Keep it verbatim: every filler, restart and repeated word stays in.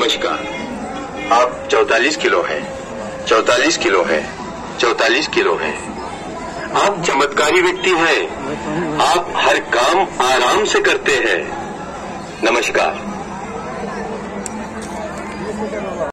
नमस्कार। आप चौतालीस किलो हैं, चौतालीस किलो है, चौतालीस किलो है। आप चमत्कारी व्यक्ति हैं। आप हर काम आराम से करते हैं। नमस्कार।